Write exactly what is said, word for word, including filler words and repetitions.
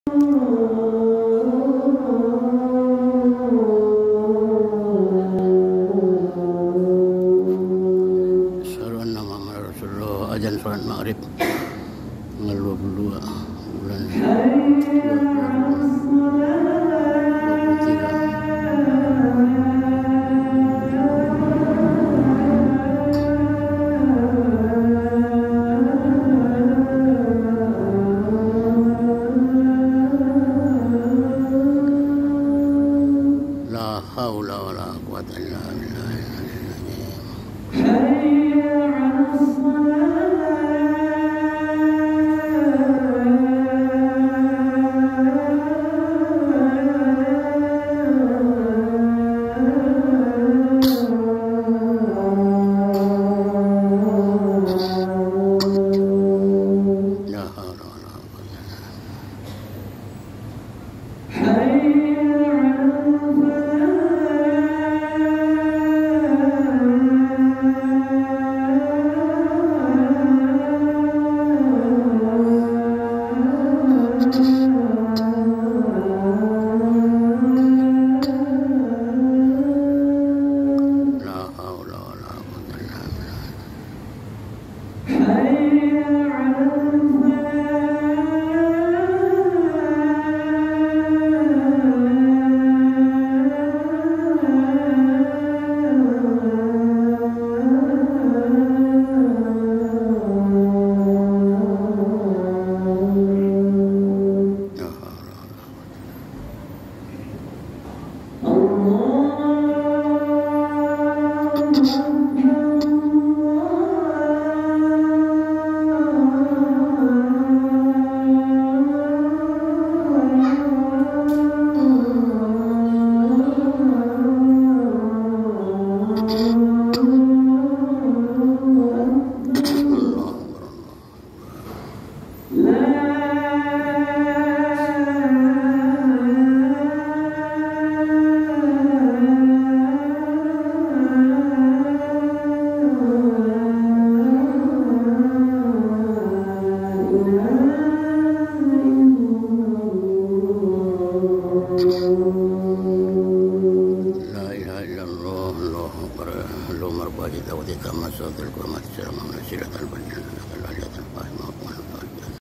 Azan sholat maghrib tanggal dua puluh dua bulan dua puluh tiga. La haula wala quwwata illa billah. La ilaha illallah, Allahu akbar, Allahu marbu'ah kita wa tika masatil kurma